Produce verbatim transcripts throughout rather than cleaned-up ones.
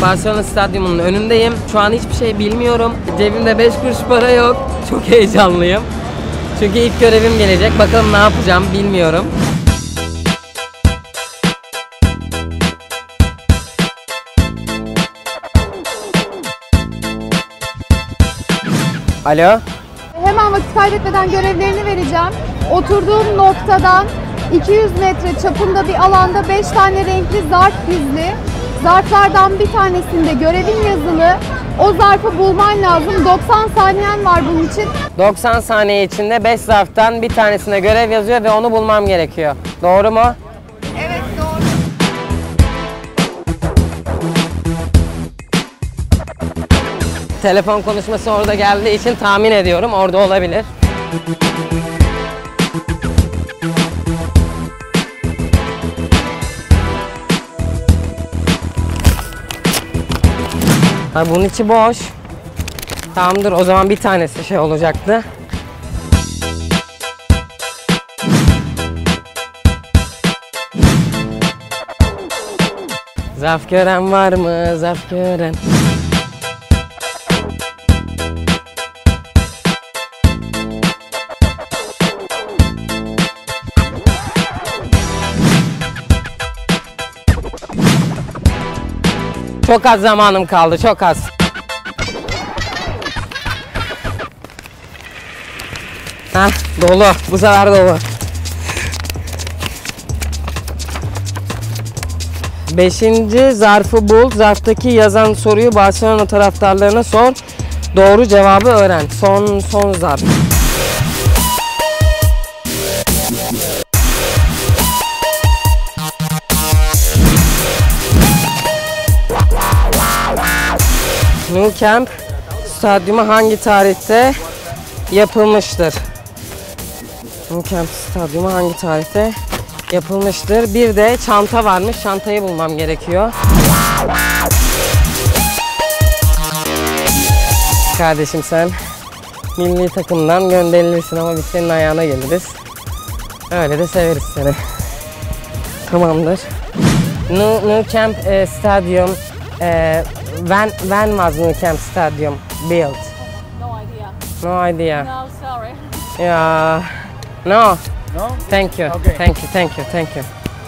Barcelona Stadyumu'nun önündeyim. Şu an hiçbir şey bilmiyorum. Cebimde beş kuruş para yok. Çok heyecanlıyım. Çünkü ilk görevim gelecek. Bakalım ne yapacağım bilmiyorum. Alo. Hemen vakit kaybetmeden görevlerini vereceğim. Oturduğum noktadan iki yüz metre çapında bir alanda beş tane renkli zarf gizli. Zarflardan bir tanesinde görevin yazılı. O zarfı bulman lazım. doksan saniyen var bunun için. doksan saniye içinde beş zarftan bir tanesine görev yazıyor ve onu bulmam gerekiyor. Doğru mu? Evet, doğru. Telefon konuşması orada geldiği için tahmin ediyorum orada olabilir. Ha, bunun içi boş. Tamamdır, o zaman bir tanesi şey olacaktı. Zarf gören var mı? Zarf gören. Çok az zamanım kaldı, çok az. Heh, dolu. Bu sefer dolu. Beşinci zarfı bul. Zarftaki yazan soruyu Barcelona taraftarlarına sor. Doğru cevabı öğren. Son son zarf. Nou Camp Stadyumu hangi tarihte yapılmıştır? Nou Camp Stadyumu hangi tarihte yapılmıştır? Bir de çanta varmış. Çantayı bulmam gerekiyor. Kardeşim sen milli takımdan gönderilirsin ama biz senin ayağına geliriz. Öyle de severiz seni. Tamamdır. Nou, Nou Camp e, Stadyum e, when when was Nou Camp Stadium built? No idea. No idea. No, sorry. Yeah. No. No? Thank you. Okay. Thank you. Thank you. Thank you.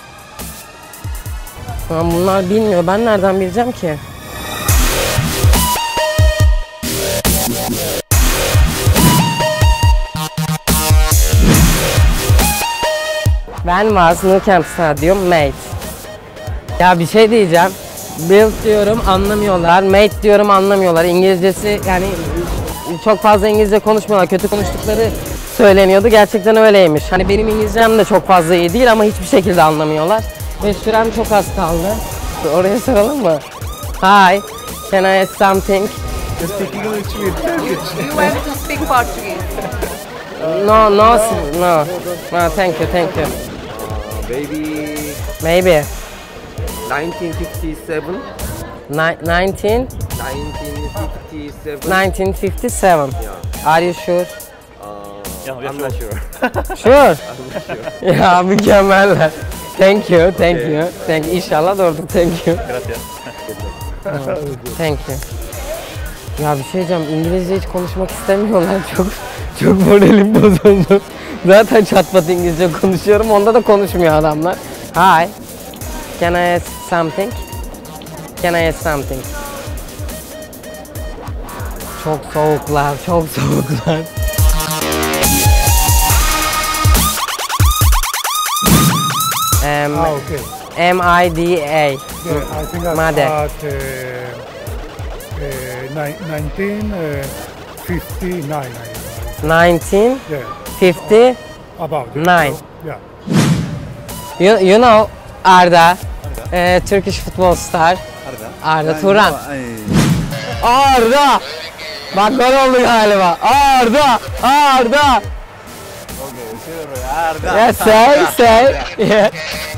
Ama bunlar bilmiyor. Ben nereden bileceğim ki? When was Nou Camp Stadium made? Ya bir şey diyeceğim. Build diyorum anlamıyorlar. Made diyorum anlamıyorlar. İngilizcesi yani çok fazla İngilizce konuşmuyorlar. Kötü konuştukları söyleniyordu. Gerçekten öyleymiş. Hani benim İngilizcem de çok fazla iyi değil ama hiçbir şekilde anlamıyorlar. Ve sürem çok az kaldı. Oraya soralım mı? Hi. Can I ask something? You speak English with Turkish. You have to speak Portuguese. No, no, no. No, thank you, thank you. Maybe Maybe. nineteen fifty-seven. Ni- nineteen? nineteen fifty-seven. nineteen fifty-seven. Are you sure? Uh, I'm not sure. Sure. Ya mükemmeller. Thank you, thank you. Thank you. İnşallah doğrudur. Thank you. Thank you. Ya bir şey diyeceğim. İngilizce hiç konuşmak istemiyorlar. Çok çok moralim bozuldu. Zaten çatpat İngilizce konuşuyorum. Onda da konuşmuyor adamlar. Hi. Can I ask something? Can I ask something? Çok soğuklar, çok soğuklar. Um, Ah, okay. M I D A. Yeah, I think at, Mother. at uh, uh, nineteen fifty-nine. nineteen Yeah, fifty-nine. about it. Nine. Yeah. You, you know Arda, uh, Turkish football star. Arda. Arda Turan. Arda! Bak gol oldu galiba. Arda! Arda! Yes, say, say. Yeah.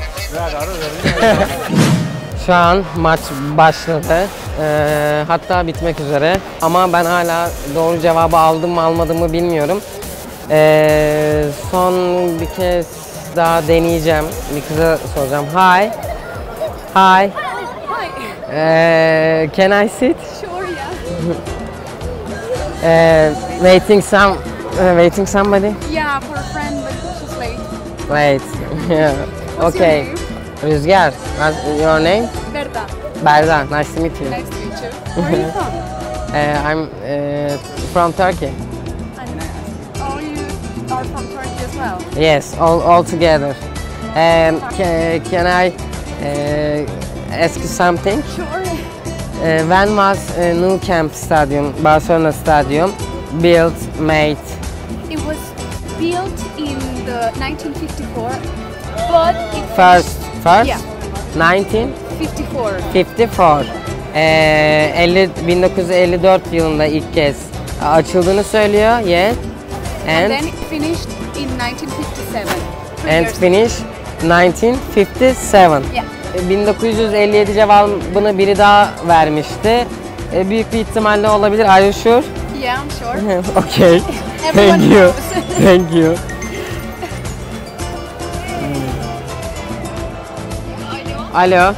Şu an maç başladı. Ee, hatta bitmek üzere. Ama ben hala doğru cevabı aldım mı almadım mı bilmiyorum. Ee, son bir kez daha deneyeceğim. Bir kıza soracağım. Hi. Hi. Hi. Uh, can I sit? Sure, yeah. Uh, waiting some, uh, waiting somebody. Yeah, for a friend, but she's late. Wait. Yeah. What's Okay. your name? Rüzgar. What's your name? Berta. Berda. Nice to meet you. Nice to meet you. Where are you from? Uh, I'm uh, from Turkey. And oh, you are from Turkey as well. Yes, all, all together. Um, can, can I uh, ask you something? Sure. Uh, when was uh, Nou Camp Stadium, Barcelona Stadium, built, made? It was built in the nineteen fifty-four, but it First, first? Yeah. nineteen fifty-four. fifty-four. Ee, elli, bin dokuz yüz elli dört yılında ilk kez açıldığını söylüyor. Yes. And And then it finished in nineteen fifty-seven. Three and years. finish nineteen fifty-seven. Yeah. bin dokuz yüz elli yedi cevabını biri daha vermişti. Ee, büyük bir ihtimalle olabilir. Are you sure? Yeah, I'm sure. Okay. Everyone Thank you. knows. Thank you. Alo.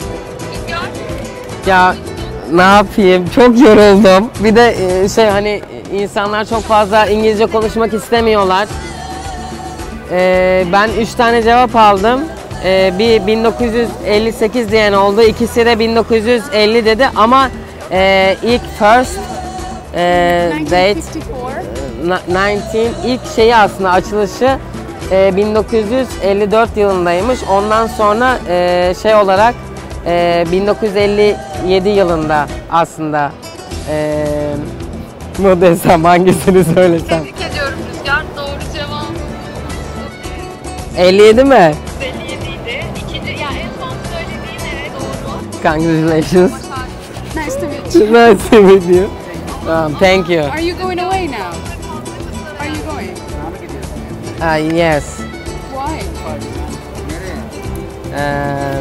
Ya ne yapayım? Çok yoruldum. Bir de e, şey hani insanlar çok fazla İngilizce konuşmak istemiyorlar. E, ben üç tane cevap aldım. E, bir bin dokuz yüz elli sekiz diyen oldu. İkisi de bin dokuz yüz elli dedi ama e, ilk first e, date nineteen fifty-four. nineteen ilk şeyi aslında açılışı e, bin dokuz yüz elli dört yılındaymış. Ondan sonra e, şey olarak e, bin dokuz yüz elli yedi yılında aslında e, mı desem hangisini söylesem. Tebrik ediyorum Rüzgar. Doğru cevap elli yedi mi? elli yediydi. İkinci, ya en son söylediğin evet doğru. Congratulations. Nice to meet you. Nice to meet you. Um, thank you. Are you going away now? Are you going? Uh, yes. Why? Ee,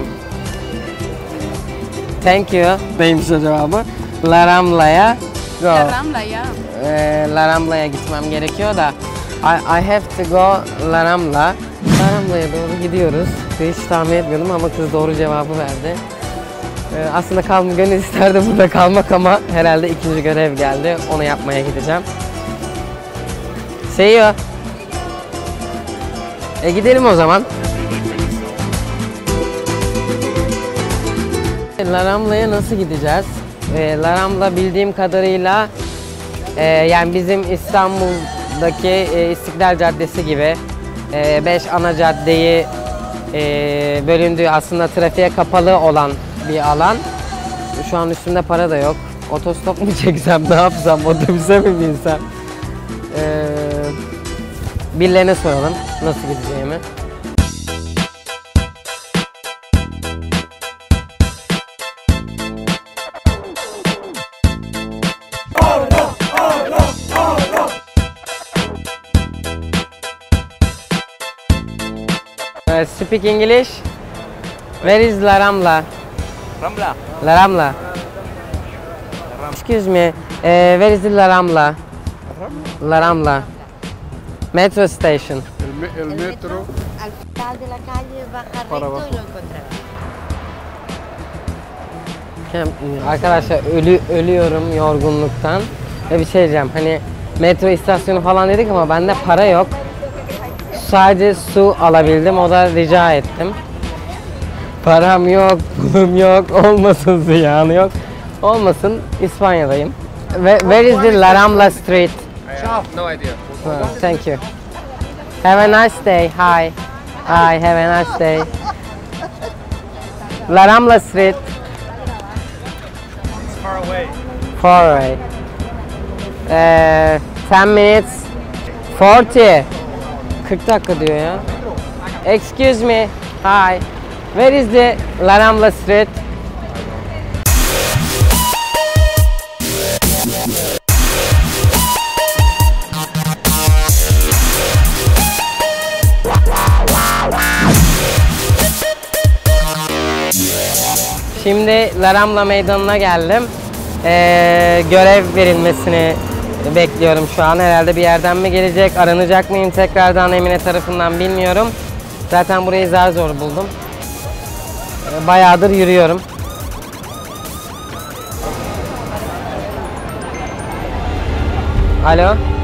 thank you. Neymiş o cevabı? La Rambla'ya go. La Rambla ya. Ee, La Rambla'ya gitmem gerekiyor da I, I have to go La Rambla. La Rambla'ya doğru gidiyoruz. Hiç tahmin etmiyordum ama kız doğru cevabı verdi. Ee, aslında kalm gönül isterdi burada kalmak ama herhalde ikinci görev geldi. Onu yapmaya gideceğim. See you. E gidelim o zaman. La Rambla'ya nasıl gideceğiz? E, La Rambla bildiğim kadarıyla e, yani bizim İstanbul'daki e, İstiklal Caddesi gibi e, beş ana caddeyi e, bölündüğü aslında trafiğe kapalı olan bir alan. Şu an üstümde para da yok. Otostop mu çeksem, ne yapsam, otobüse mi binsem? E, birilerine soralım nasıl gideceğimi. Uh, speak English. Where is La Rambla? Rambla. La Rambla. Excuse me. Uh, where is the La Rambla? La Rambla. Metro station. El, me- el metro. Al final de la calle baja Para recto abajo. y lo encontrarás. Kem- Arkadaşlar ölü, ölüyorum yorgunluktan. Ve bir şey diyeceğim. Hani metro istasyonu falan dedik ama bende para yok. Sadece su alabildim. O da rica ettim. Param yok, pulum yok, olmasın ziyanı yok. Olmasın, İspanya'dayım. Where, where is the La Rambla Street? No idea. Oh, thank you. Have a nice day. Hi. Hi, have a nice day. La Rambla Street. It's far away. Far away. Uh, ten minutes. forty. kırk dakika diyor ya. Excuse me. Hi. Where is the La Rambla Street? Şimdi La Rambla meydanına geldim. Ee, görev verilmesini bekliyorum şu an. Herhalde bir yerden mi gelecek, aranacak mıyım tekrardan Emine tarafından bilmiyorum. Zaten burayı zar zor buldum. Ee, bayağıdır yürüyorum. Alo.